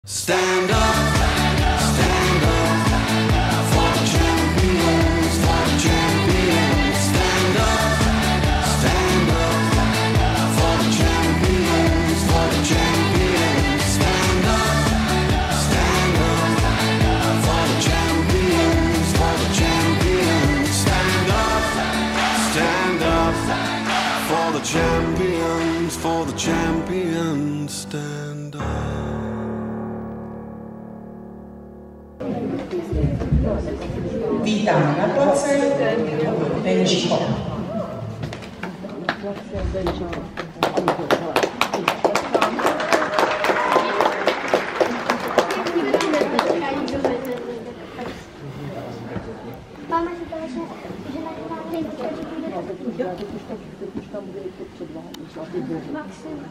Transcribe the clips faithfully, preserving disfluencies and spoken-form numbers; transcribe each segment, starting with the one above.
Stand up, stand up for the champions, for the champions. Stand up, stand up for the champions, for the champions. Stand up, stand up for the champions, for the champions. Stand up, stand up for the champions, for the champions. Stand up. Vítám na place Benčíka. Máme si tady, že na to máme nejvíce, že bude Maxim.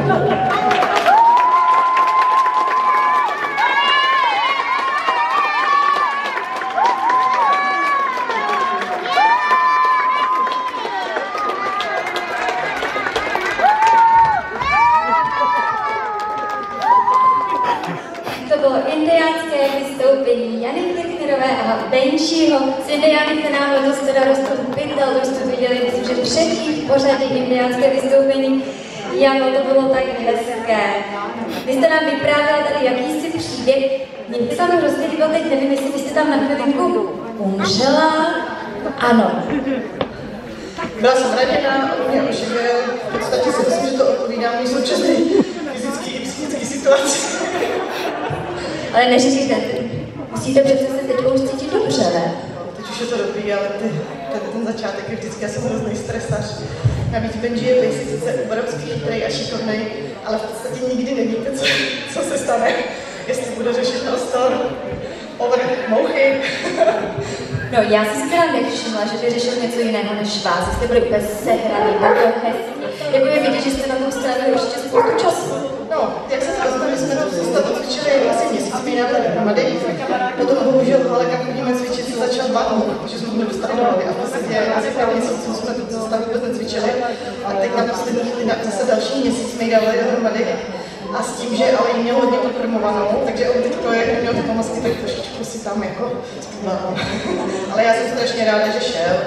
To bylo indiánské vystoupení Jany Kirchnerové a Benčího. Z Indiány se nám letos teda rostl pytel, to jste viděli, myslím, že třetí v pořadí indiánské vystoupení. Jano, to bylo tak hezké. Vy jste nám vyprávěla tady jakýsi příběh. Mě se tam hrozně líbilo, teď nevím, jestli vy jste tam na chvilinku umřela. Ano. Byla jsem raněná a mě oživil. V podstatě si myslím, že to odpovídá mý současné fyzické i psychické situaci. Ale neříkejte, musíte přece se teď už cítit dobře, ne? Teď už je to dobrý, ale ty, ten, ten začátek je vždycky, já jsem hrozný stresař. Navíc Benji je sice obrovský chytrý a šikovný, ale v podstatě nikdy nevíte, co, co se stane. Jestli bude řešit prostor, povrch, mouchy. No, já jsem si teda nevšimla, že by řešil něco jiného než vás. Vy jste byli úplně sehraný, bylo hezký. Jako je vidět, že jste na tom strávili určitě spoustu času. No, jak se rozhodli, jsme to zůstali cvičili asi měsíc, jsme ji dávali dohromady. Potom bohužel Haleka chodíme cvičit, se začal bát, protože jsme to nedostali do hlavy. A v podstatě asi pár měsíců jsme tu zůstali vůbec necvičili. A teď na poslední, zase další měsíc jsme ji dávali dohromady. A s tím, že ale jí měl hodně uprmovanou, takže on teď to je, měl ty pomoci tak trošičku si tam jako no. Ale já jsem strašně ráda, že šel.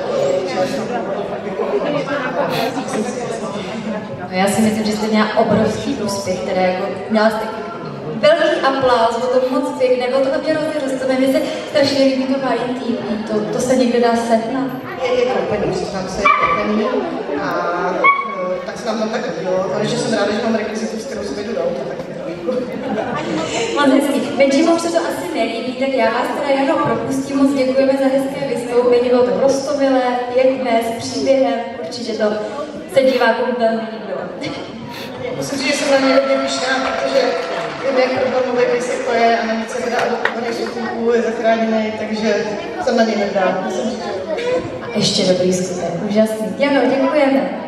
No, já si myslím, že jste měla obrovský úspěch, teda jako měla jste velký aplauz, bylo to moc pěkné, bylo to hodně rozrostové, mně se strašně líbí to valentýní, to, to se někde dá sehnat. Je, je koupený, přiznám se, je koupený a tak se nám tam tak hodilo, ale že jsem ráda, že mám rekvizitu, s kterou se jdu do auta, tak Moc hezký. Benji, vám se to asi nelíbí, tak já vás teda jenom propustím, moc děkujeme za hezké vystoupení, bylo to roztomilé, pěkné, s příběhem, určitě to se divákům velmi líbilo. Musím říct, že jsem na něj hodně pyšná, protože vím, jak problémový vysoko je a navíc se teda adoptovaný světlíků je zachráněný, takže jsem na něj hrdá. Musím říct, že... A ještě dobrý skutek, úžasný. Jano, děkujeme.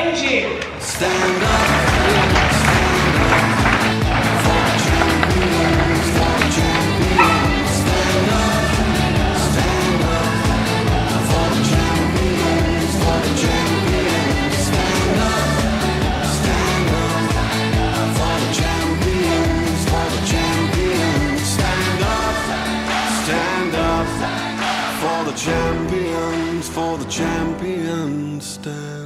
Benji! Stand up, stand up for the champions, for the champions. Stand up, stand up for the champions, for the champions. Stand up, stand up for the champions, for the champions. Stand up, stand up for the champions, for the champions. Stand.